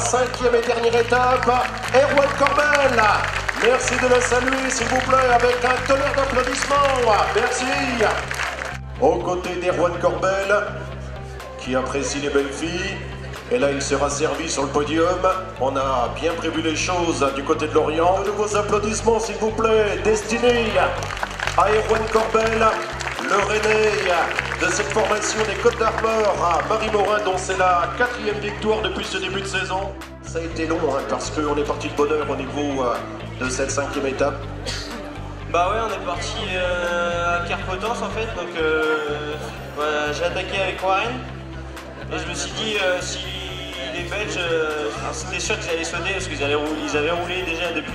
5e et dernière étape, Erwan Corbel. Merci de le saluer, s'il vous plaît, avec un tonnerre d'applaudissements. Merci. Aux côtés d'Erwan Corbel, qui apprécie les belles filles. Et là, il sera servi sur le podium. On a bien prévu les choses du côté de Lorient. De nouveaux applaudissements, s'il vous plaît, destinés à Erwan Corbel, le Rennais de cette formation des Côtes d'Armor, à Marie Morin, dont c'est la 4e victoire depuis ce début de saison. Ça a été long, parce qu'on est parti de bonne heure au niveau de cette 5e étape. Bah ouais, on est parti à Carpotence en fait, donc voilà, j'ai attaqué avec Warren. Et je me suis dit, si les Belges, c'était sûr qu'ils allaient sauter parce qu'ils avaient roulé déjà depuis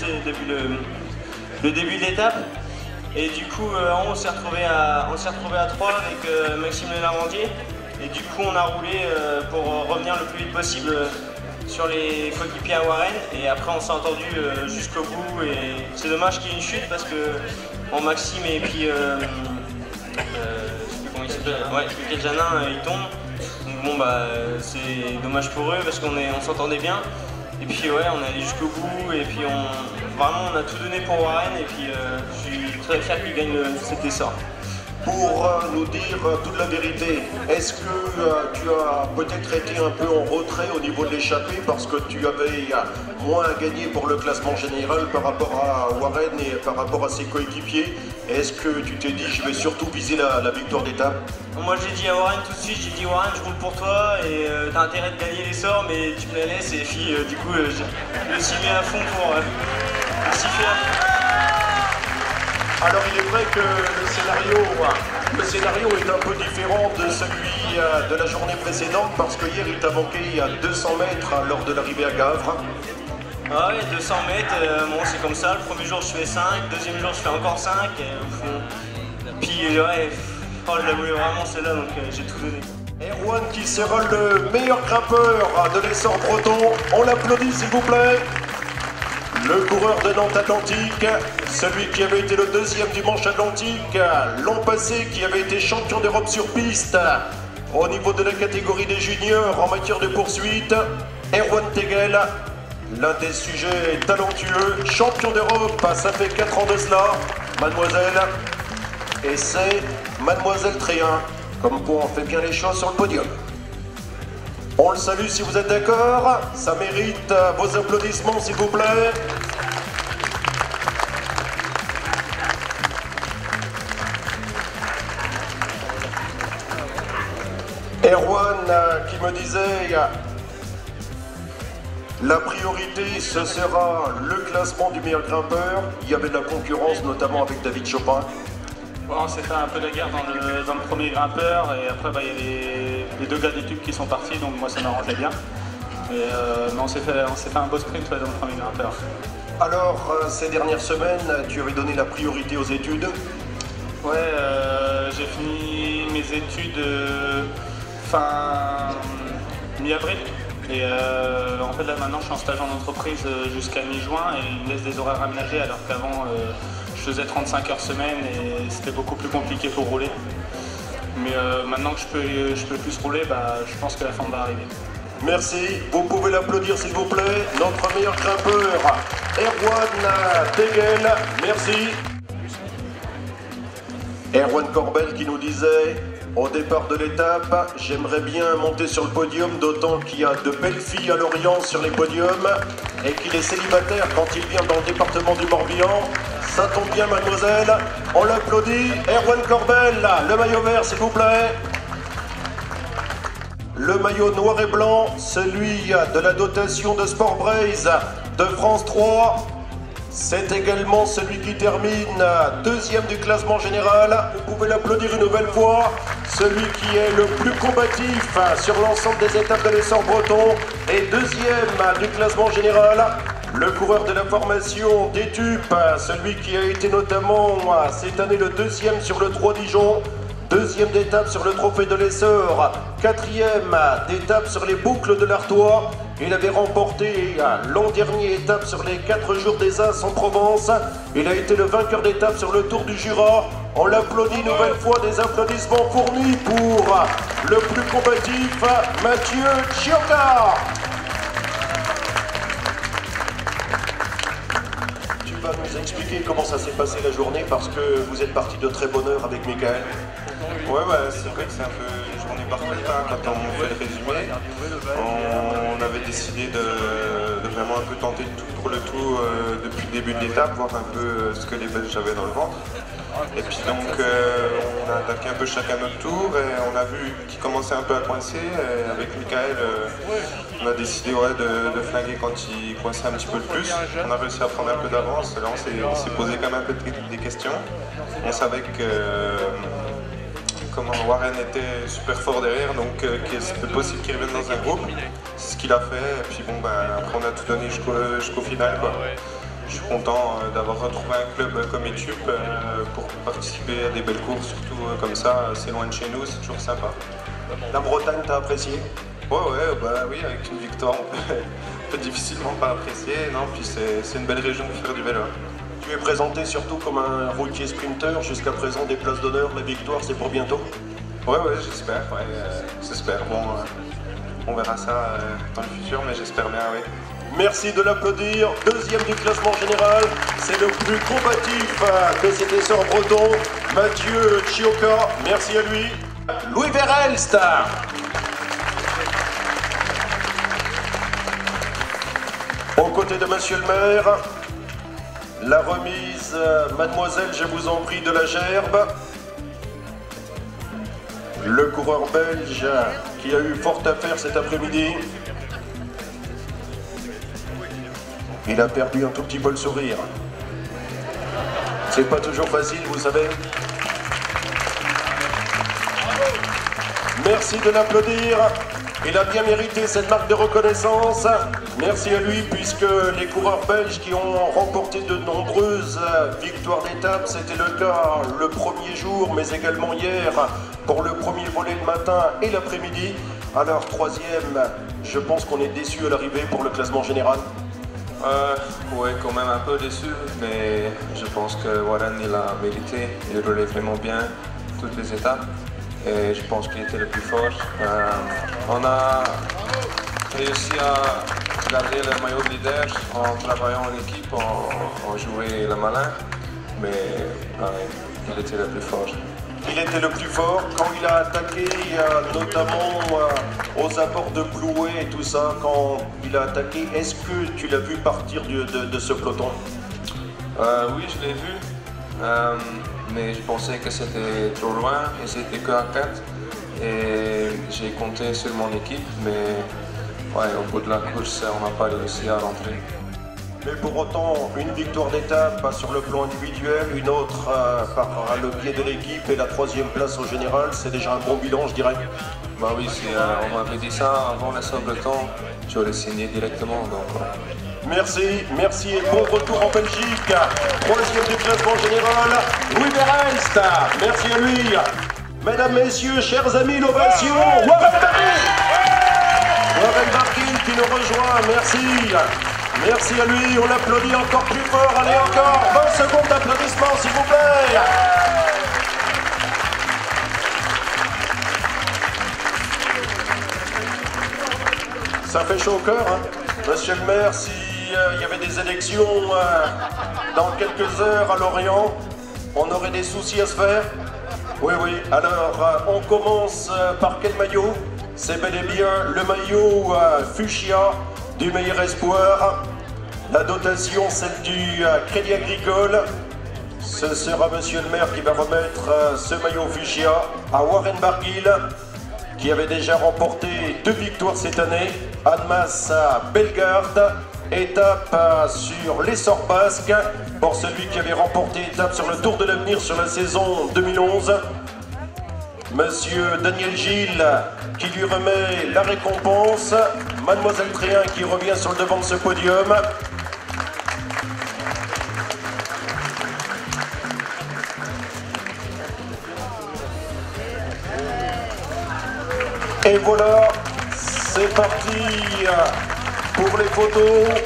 le début de l'étape. Et du coup, on s'est retrouvé à 3 avec Maxime Lenormandier. Et du coup, on a roulé pour revenir le plus vite possible sur les coéquipiers à Warren. Et après, on s'est entendu jusqu'au bout. Et c'est dommage qu'il y ait une chute parce que Maxime et puis, je sais plus comment il s'appelle, ouais, Michael Janin, ils tombent. Donc bon bah c'est dommage pour eux parce qu'on s'entendait bien. Et puis ouais, on est allé jusqu'au bout et puis vraiment on a tout donné pour Warren et puis je suis très fier qu'il gagne cet essor. Pour nous dire toute la vérité, est-ce que tu as peut-être été un peu en retrait au niveau de l'échappée parce que tu avais moins à gagner pour le classement général par rapport à Warren et par rapport à ses coéquipiers? Est-ce que tu t'es dit je vais surtout viser la victoire d'étape? Moi j'ai dit à Warren tout de suite, j'ai dit Warren je roule pour toi et t'as intérêt de gagner l'essor mais tu me la laisses et puis du coup je me suis mis à fond pour siffler à fond. Alors il est vrai que le scénario est un peu différent de celui de la journée précédente parce que hier il t'a manqué à 200 mètres lors de l'arrivée à Gavre. Ah ouais, 200 mètres, bon c'est comme ça, le premier jour je fais 5, deuxième jour je fais encore 5. Puis ouais, oh, je la voulais vraiment celle-là donc j'ai tout donné. Erwan qui sera le meilleur grimpeur de l'essor breton, on l'applaudit s'il vous plaît. Le coureur de Nantes Atlantique, celui qui avait été le 2e du Manche Atlantique l'an passé, qui avait été champion d'Europe sur piste au niveau de la catégorie des juniors en matière de poursuite, Erwan Tegel, l'un des sujets talentueux, champion d'Europe, ça fait 4 ans de cela, mademoiselle, et c'est mademoiselle Tréhin, comme quoi on fait bien les choses sur le podium. On le salue si vous êtes d'accord, ça mérite vos applaudissements s'il vous plaît. Erwan qui me disait, la priorité ce sera le classement du meilleur grimpeur. Il y avait de la concurrence notamment avec David Chopin. Bon, on s'est fait un peu de guerre dans le premier grimpeur et après bah, il y a les 2 gars des tubes qui sont partis donc moi ça m'arrangeait bien. Mais on s'est fait un beau sprint dans le premier grimpeur. Alors ces dernières semaines tu avais donné la priorité aux études? Ouais, j'ai fini mes études fin mi-avril et en fait là maintenant je suis en stage en entreprise jusqu'à mi-juin et ils me laissent des horaires aménagés alors qu'avant je faisais 35 heures semaine et c'était beaucoup plus compliqué pour rouler. Mais maintenant que je peux plus rouler, bah, je pense que la forme va arriver. Merci, vous pouvez l'applaudir s'il vous plaît, notre meilleur grimpeur, Erwan Tegel, merci. Erwan Corbel qui nous disait, au départ de l'étape, j'aimerais bien monter sur le podium, d'autant qu'il y a de belles filles à Lorient sur les podiums et qu'il est célibataire quand il vient dans le département du Morbihan. Ça tombe bien mademoiselle, on l'applaudit. Erwan Corbel, le maillot vert s'il vous plaît. Le maillot noir et blanc, celui de la dotation de Sport Braze de France 3. C'est également celui qui termine 2e du classement général. Vous pouvez l'applaudir une nouvelle fois. Celui qui est le plus combatif sur l'ensemble des étapes de l'essor breton et 2e du classement général. Le coureur de la formation des tubes, celui qui a été notamment cette année le 2e sur le 3 Dijon. 2e d'étape sur le trophée de l'Essor, 4e d'étape sur les boucles de l'Artois. Il avait remporté l'an dernier étape sur les 4 jours des As en Provence. Il a été le vainqueur d'étape sur le Tour du Jura. On l'applaudit une nouvelle fois, des applaudissements fournis pour le plus combatif, Mathieu Chiocca. nous expliquer comment ça s'est passé la journée parce que vous êtes parti de très bonne heure avec Michael. Ouais, c'est vrai que c'est un peu une journée parfaite quand on fait le résumé. On avait décidé de vraiment un peu tenter de tout pour le tout depuis le début de l'étape, voir un peu ce que les Belges avaient dans le ventre. Et puis donc on a attaqué un peu chacun notre tour et on a vu qu'il commençait un peu à coincer. Et avec Michael, on a décidé de flinguer quand il coinçait un petit peu plus. On a réussi à prendre un peu d'avance. Là on s'est posé quand même un peu des questions. On savait que comment Warren était super fort derrière, donc c'était possible qu'il revienne dans un groupe. C'est ce qu'il a fait, et puis bon, après on a tout donné jusqu'au final, quoi. Je suis content d'avoir retrouvé un club comme Etup pour participer à des belles courses, surtout comme ça, c'est loin de chez nous, c'est toujours sympa. La Bretagne, t'as apprécié? Oui, avec une victoire, on peut difficilement pas apprécier, non, puis c'est une belle région pour faire du vélo. Tu es présenté surtout comme un routier sprinter, jusqu'à présent des places d'honneur, la victoire c'est pour bientôt? Ouais, j'espère, bon, on verra ça dans le futur, mais j'espère bien, oui. Merci de l'applaudir, deuxième du classement général, c'est le plus combatif de cet essor breton, Mathieu Chioka, merci à lui. Louis Verhelst. Aux côtés de Monsieur le maire, la remise, mademoiselle, je vous en prie, de la gerbe. Le coureur belge qui a eu fort à faire cet après-midi. Il a perdu un tout petit peu le sourire. C'est pas toujours facile, vous savez. Merci de l'applaudir. Il a bien mérité cette marque de reconnaissance. Merci à lui, puisque les coureurs belges qui ont remporté de nombreuses victoires d'étape, c'était le cas le premier jour, mais également hier, pour le premier volet le matin et l'après-midi. Alors, troisième, je pense qu'on est déçu à l'arrivée pour le classement général. Ouais, quand même un peu déçu, mais je pense que Warren, il a mérité. Il roulait vraiment bien toutes les étapes. Et je pense qu'il était le plus fort. On a réussi à garder le maillot de leader en travaillant en équipe, en jouant le malin, mais il était le plus fort. Il était le plus fort quand il a attaqué, notamment aux abords de Ploué et tout ça, quand il a attaqué. Est-ce que tu l'as vu partir de ce peloton? Oui, je l'ai vu. Mais je pensais que c'était trop loin et c'était que à 4 et j'ai compté sur mon équipe, mais au bout de la course on n'a pas réussi à rentrer. Mais pour autant, une victoire d'étape sur le plan individuel, une autre par le biais de l'équipe et la troisième place au général, c'est déjà un bon bilan, je dirais. Bah oui, on m'avait dit ça avant la Sobreton, j'aurais signé directement. Donc, Merci et bon retour en Belgique. Troisième du classement général, Louis Verhelst. Merci à lui. Mesdames, messieurs, chers amis, l'ovation, Warren Barguil. Warren Barguil qui nous rejoint, merci. Merci à lui, on l'applaudit encore plus fort. Allez, encore 20 secondes d'applaudissements, s'il vous plaît. Ça fait chaud au cœur, hein. Monsieur le maire, s'il y avait des élections dans quelques heures à Lorient, on aurait des soucis à se faire. Oui, alors on commence par quel maillot? C'est bel et bien le maillot fuchsia du meilleur espoir. La dotation, celle du Crédit Agricole. Ce sera monsieur le maire qui va remettre ce maillot fuchsia à Warren Barguil, qui avait déjà remporté 2 victoires cette année. Annemasse à Bellegarde, étape sur l'Essor Basque, pour celui qui avait remporté étape sur le Tour de l'Avenir sur la saison 2011. Monsieur Daniel Gilles qui lui remet la récompense. Mademoiselle Tréhin qui revient sur le devant de ce podium. Et voilà, c'est parti pour les photos.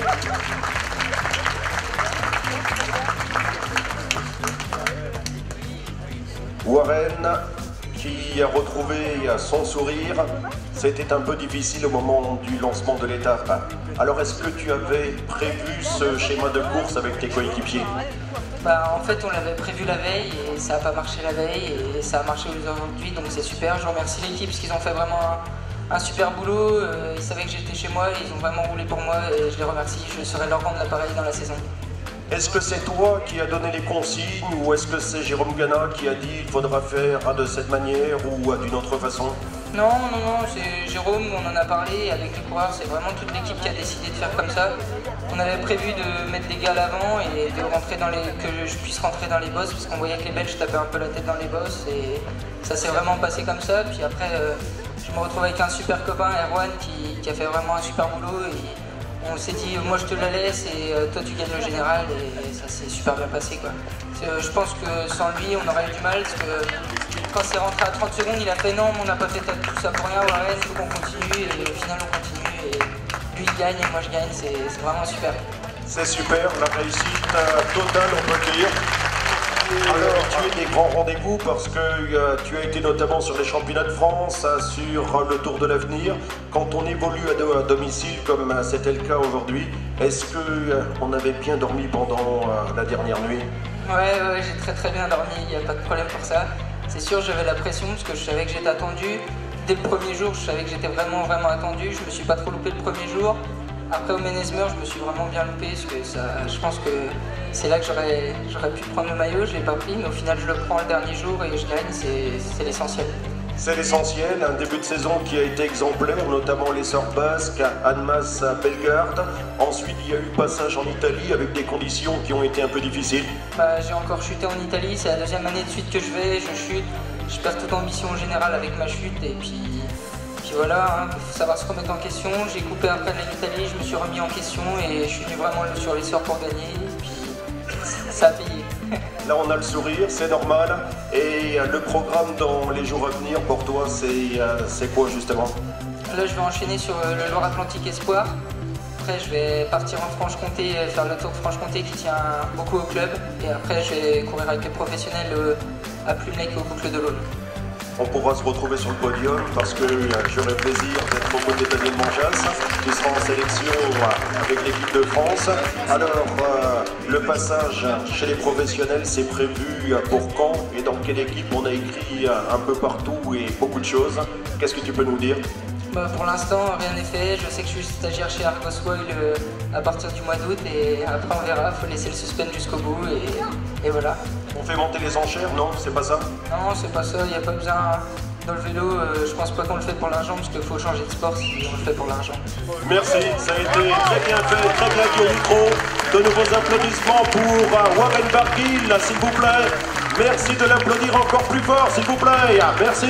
Warren qui a retrouvé son sourire. C'était un peu difficile au moment du lancement de l'étape. Alors est-ce que tu avais prévu ce schéma de course avec tes coéquipiers? En fait, on l'avait prévu la veille et ça n'a pas marché la veille et ça a marché aujourd'hui, donc c'est super. Je remercie l'équipe parce qu'ils ont fait vraiment un super boulot. Ils savaient que j'étais chez moi, ils ont vraiment roulé pour moi et je les remercie. Je saurai leur rendre l'appareil dans la saison. Est-ce que c'est toi qui as donné les consignes ou est-ce que c'est Jérôme Gana qui a dit il faudra faire de cette manière ou d'une autre façon? Non, c'est Jérôme, on en a parlé avec les coureurs, c'est vraiment toute l'équipe qui a décidé de faire comme ça. On avait prévu de mettre des gars à l'avant et de rentrer que je puisse rentrer dans les bosses parce qu'on voyait que les Belges tapaient un peu la tête dans les bosses et ça s'est vraiment passé comme ça. Puis après, je me retrouve avec un super copain, Erwan, qui a fait vraiment un super boulot. Et on s'est dit, moi je te la laisse et toi tu gagnes le général et ça s'est super bien passé quoi. Je pense que sans lui on aurait eu du mal parce que quand c'est rentré à 30 secondes il a fait non mais on n'a pas fait tout ça pour rien, Warren, il faut qu'on continue et au final on continue et lui il gagne et moi je gagne, c'est vraiment super. C'est super, la réussite totale on peut dire. Alors tu es des grands rendez-vous parce que tu as été notamment sur les championnats de France, sur le Tour de l'Avenir. Quand on évolue à domicile comme c'était le cas aujourd'hui, est-ce qu'on avait bien dormi pendant la dernière nuit? Ouais, j'ai très bien dormi, il n'y a pas de problème pour ça. C'est sûr, j'avais la pression parce que je savais que j'étais attendu. Dès le premier jour, je savais que j'étais vraiment attendu. Je me suis pas trop loupé le premier jour. Après au Ménezmer, je me suis vraiment bien loupé parce que je pense que c'est là que j'aurais pu prendre le maillot, je l'ai pas pris, mais au final je le prends le dernier jour et je gagne, c'est l'essentiel. C'est l'essentiel, un début de saison qui a été exemplaire, notamment les sœurs basques, Annemasse, Bellegarde. Ensuite, il y a eu passage en Italie avec des conditions qui ont été un peu difficiles. J'ai encore chuté en Italie, c'est la deuxième année de suite que je chute, je perds toute ambition générale avec ma chute et puis voilà, il faut savoir se remettre en question. J'ai coupé après l'Italie, je me suis remis en question et je suis venu vraiment sur les sorts pour gagner. Et puis ça a payé. Là on a le sourire, c'est normal. Et le programme dans les jours à venir pour toi, c'est quoi justement? Là je vais enchaîner sur le Loire-Atlantique Espoir. Après je vais partir en Franche-Comté, faire le Tour de Franche-Comté qui tient beaucoup au club. Et après je vais courir avec les professionnels à Plumelec au Boucle de l'Aulne. On pourra se retrouver sur le podium parce que j'aurai plaisir d'être aux côtés de Daniel Manjas qui sera en sélection avec l'équipe de France. Alors, le passage chez les professionnels, c'est prévu pour quand et dans quelle équipe? On a écrit un peu partout et beaucoup de choses. Qu'est-ce que tu peux nous dire? Pour l'instant, rien n'est fait. Je sais que je suis stagiaire chez Argos Oil à partir du mois d'août et après on verra, il faut laisser le suspense jusqu'au bout et voilà. On fait monter les enchères, non? C'est pas ça? Non, c'est pas ça, il n'y a pas besoin. Dans le vélo, je pense pas qu'on le fait pour l'argent parce qu'il faut changer de sport si on le fait pour l'argent. Merci, ça a été très bien fait, très bien dit au micro. De nouveaux applaudissements pour Warren Barguil, s'il vous plaît. Merci de l'applaudir encore plus fort, s'il vous plaît. Merci.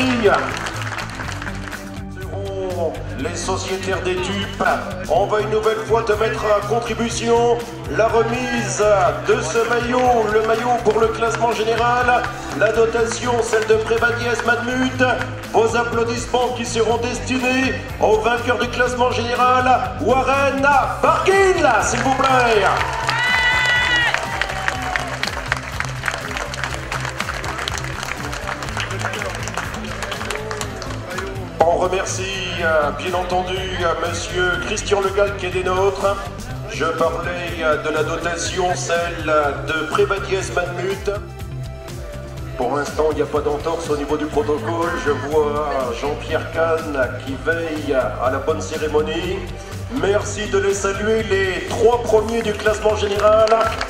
Les sociétaires des dupes, on va une nouvelle fois te mettre à contribution la remise de ce maillot, le maillot pour le classement général, la dotation, celle de Prévadiès Madmut, vos applaudissements qui seront destinés au vainqueur du classement général, Warren Barguil, s'il vous plaît. On remercie bien entendu monsieur Christian Legal qui est des nôtres. Je parlais de la dotation, celle de Prévadiès Madmut. Pour l'instant, il n'y a pas d'entorse au niveau du protocole. Je vois Jean-Pierre Kahn qui veille à la bonne cérémonie. Merci de les saluer, les 3 premiers du classement général.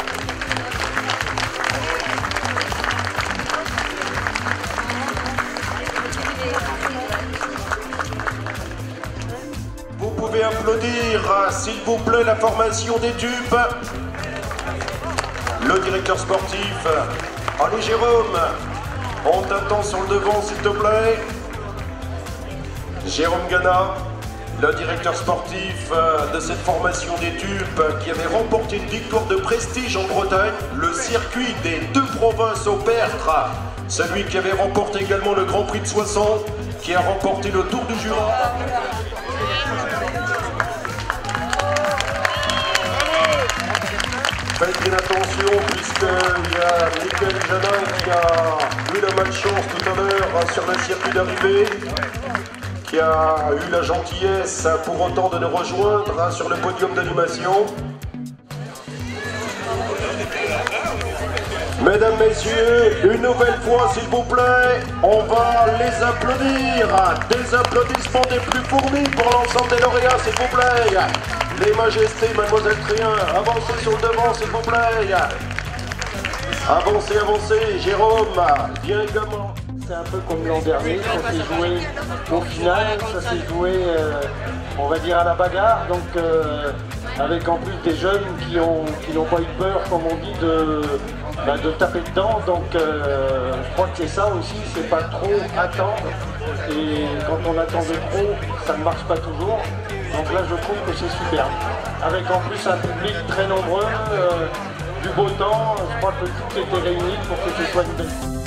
Vous pouvez applaudir, s'il vous plaît, la formation des dupes. Le directeur sportif, allez Jérôme, on t'attend sur le devant, s'il te plaît. Jérôme Gana, le directeur sportif de cette formation des dupes qui avait remporté une victoire de prestige en Bretagne, le circuit des 2 provinces au Pertre, celui qui avait remporté également le Grand Prix de Soissons, qui a remporté le Tour du Jura. Faites bien attention puisqu'il y a Michael Janin qui a eu la malchance tout à l'heure sur le circuit d'arrivée, qui a eu la gentillesse pour autant de nous rejoindre sur le podium d'animation. Mesdames, Messieurs, une nouvelle fois, s'il vous plaît, on va les applaudir. Des applaudissements des plus fournis pour l'ensemble des lauréats, s'il vous plaît. Les Majestés, Mademoiselle Tréhin, avancez sur le devant, s'il vous plaît. Avancez, avancez. Jérôme, viens également. C'est un peu comme l'an dernier, ça s'est joué au final, ça s'est joué, on va dire, à la bagarre, donc avec en plus des jeunes qui n'ont pas eu peur, comme on dit, de taper dedans, donc je crois que c'est ça aussi, c'est pas trop attendre, et quand on attend de trop, ça ne marche pas toujours, donc là je trouve que c'est super, avec en plus un public très nombreux, du beau temps, je crois que tout était réuni pour que ce soit une belle...